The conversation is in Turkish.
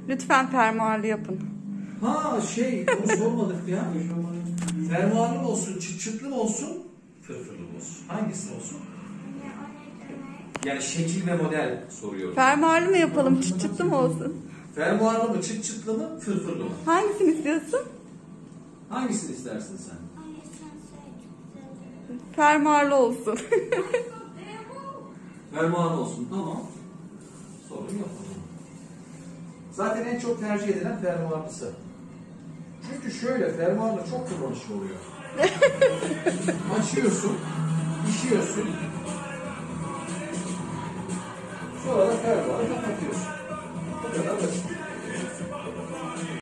Lütfen fermuarlı yapın. Ha onu sormadık ya. Fermuarlı mı olsun, çıt çıtlı mı olsun, fırfırlı mı olsun? Hangisi olsun? Yani şekil ve model soruyorum. Fermuarlı mı yapalım, çıt çıtlı mı olsun? Fermuarlı mı, çıt çıtlı mı, fırfırlı mı? Hangisini istiyorsun? Hangisini istersin sen? Fermuarlı olsun. Fermuarlı olsun, tamam. Sorun yok o zaman. Zaten en çok tercih edilen fermuarlısı. Çünkü şöyle, fermuarlı çok kullanışlı oluyor. Açıyorsun, işiyorsun. Sonra da fermuarı kapatıyorsun.